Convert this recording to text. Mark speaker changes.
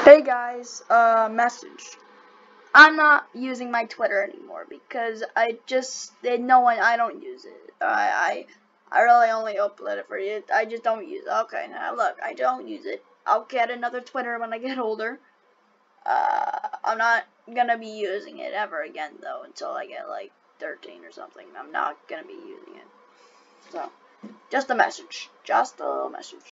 Speaker 1: Hey guys, message. I'm not using my Twitter anymore because I don't use it. I really only upload it for you. I just don't use it. Okay, now look, I don't use it. I'll get another Twitter when I get older. I'm not gonna be using it ever again though until I get like 13 or something. I'm not gonna be using it. So, just a message. Just a little message.